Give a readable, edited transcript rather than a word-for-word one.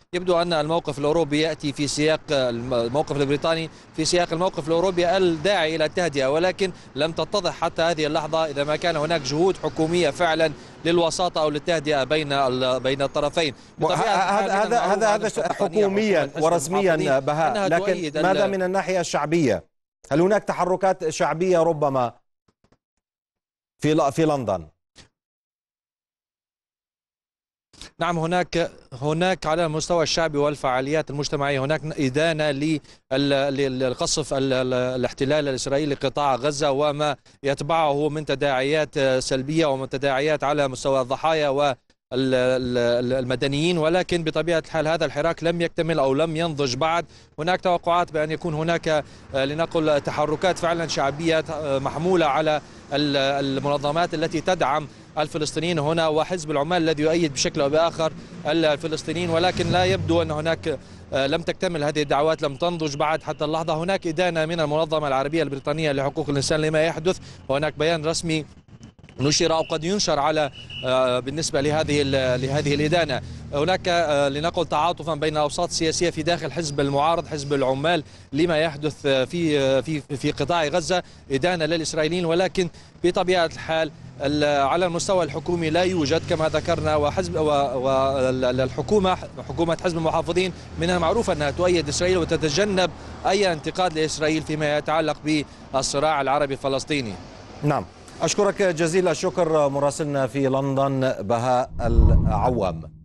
يبدو أن الموقف الأوروبي يأتي في سياق الموقف البريطاني في سياق الموقف الأوروبي الداعي إلى التهدئة، ولكن لم تتضح حتى هذه اللحظة إذا ما كان هناك جهود حكومية فعلا للوساطة أو للتهدئة بين الطرفين. هذا حكوميا ورسميا بهاء، لكن ماذا من الناحية الشعبية؟ هل هناك تحركات شعبية ربما في لندن؟ نعم، هناك على المستوى الشعبي والفعاليات المجتمعية هناك إدانة للقصف الاحتلال الإسرائيلي لقطاع غزة وما يتبعه من تداعيات سلبية ومن تداعيات على مستوى الضحايا والمدنيين، ولكن بطبيعة الحال هذا الحراك لم يكتمل أو لم ينضج بعد. هناك توقعات بأن يكون هناك لنقل تحركات فعلا شعبية محمولة على المنظمات التي تدعم الفلسطينيين هنا وحزب العمال الذي يؤيد بشكل أو بآخر الفلسطينيين، ولكن لا يبدو أن هناك لم تكتمل هذه الدعوات، لم تنضج بعد حتى اللحظة. هناك إدانة من المنظمة العربية البريطانية لحقوق الإنسان لما يحدث، وهناك بيان رسمي نشر أو قد ينشر على بالنسبة لهذه الإدانة. هناك لنقل تعاطفا بين الأوساط السياسية في داخل حزب المعارض حزب العمال لما يحدث في قطاع غزة، إدانة للإسرائيليين، ولكن بطبيعة الحال على المستوى الحكومي لا يوجد كما ذكرنا. حكومة حزب المحافظين من المعروف أنها تؤيد إسرائيل وتتجنب أي انتقاد لإسرائيل فيما يتعلق بالصراع العربي الفلسطيني. نعم، أشكرك جزيل الشكر مراسلنا في لندن بهاء العوام.